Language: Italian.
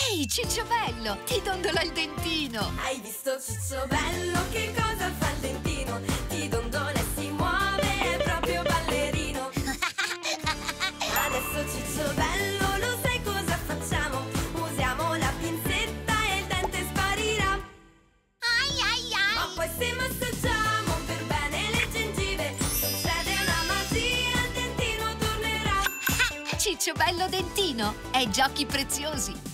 Ehi, Cicciobello, ti dondola il dentino! Hai visto Cicciobello che cosa fa il dentino? Ti dondola e si muove, è proprio ballerino. Adesso Cicciobello, lo sai cosa facciamo? Usiamo la pinzetta e il dente sparirà. Ai ai ai! Ma poi se massaggiamo per bene le gengive, succede una magia, il dentino tornerà. Cicciobello dentino, è Giochi Preziosi!